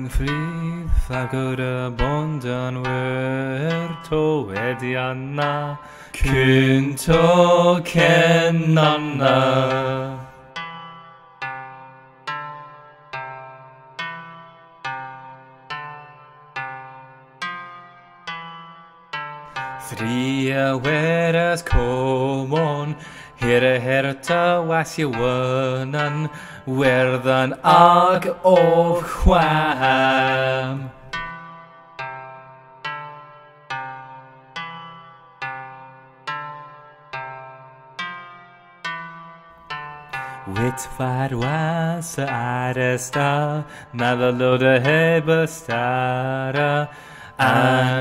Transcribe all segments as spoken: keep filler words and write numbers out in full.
Ingfrid fagor y bondan wer to edianna Kunto kennanna Thria weras komon Hira herta was je wynan Werddon ag of chwam Witfar was aresta Nadaloda hebestara And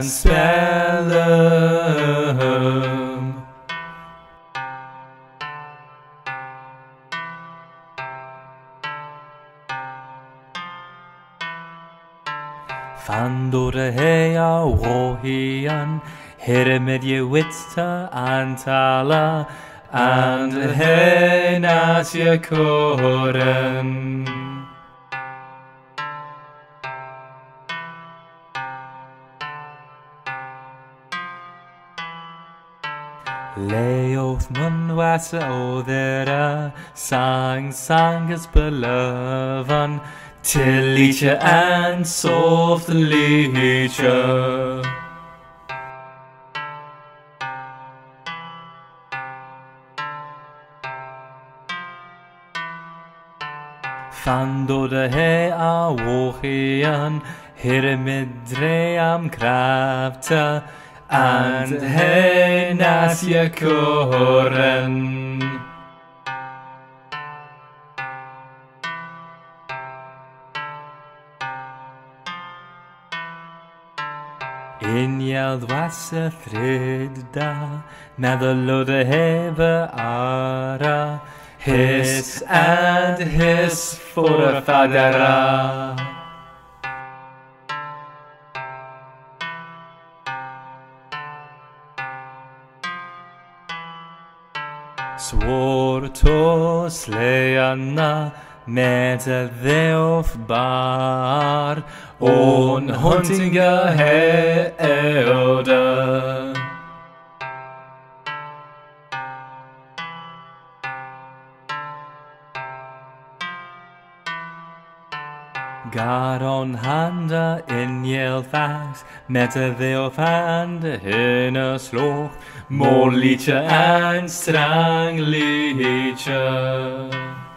spellum Fandora hea wohian Hiremedje witsta antala And he nasje koren Leoth mun was odera Sang sangus belovan Tilliche and soft licha Fando de he a wochian Hiremidream krafta And he nasje koren In jeld was a fridda Nadaloda heve ara His and his for fadera Swore to sleanna Med a theof bar On huntinga he eoda God on handa in jel fax Met a theof hand in a sloch More licha and strang licha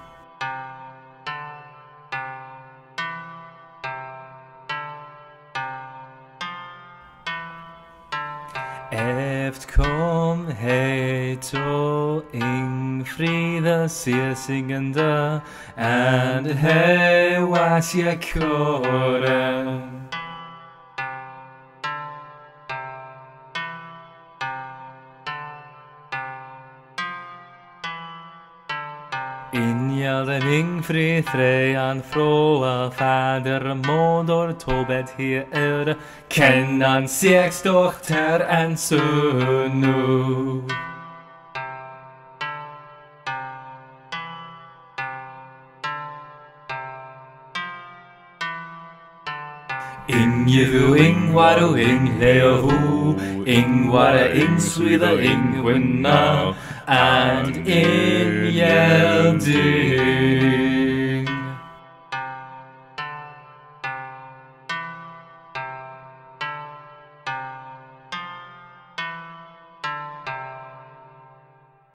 Eft kom hei to Ingfrida singende And hei was je koren In jelden Ingfrid Freyan froa Fader modor tobet hier erde Kennan seksdochter en sunu Ingjevu ingwaru ingleovu Ingwara ingswida ingwinna And in yeldi